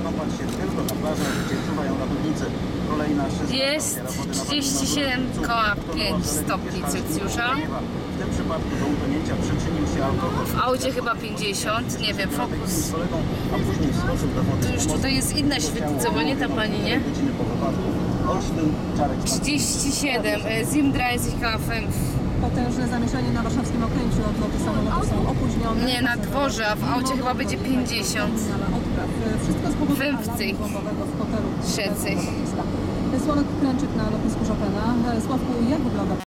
kąpać się tylko na plażach, gdzie czuwają ratownicy. Kolejna 16 Jest 37,5 stopni Celsjusza. W tym przypadku do utonięcia przyczynił się alkohol. W aucie chyba 50, nie wiem, Focus. Z kolegą, a później wskoczył do wody. To już tutaj jest inna świetlica, bo nie ta pani, nie? Godziny po wypadku. Olsztyn, Czarek 37, 37,5. Potężne zamieszanie na warszawskim Okręciu. Odloty samolotów są opóźnione. Nie, na dworze, a w aucie chyba będzie 50. Wszystko z powodu Węfcy. alarmu bombowego w hotelu Trzecych. Sławek Kręczyk na lotnisku Chopina. Sławku, jak wygląda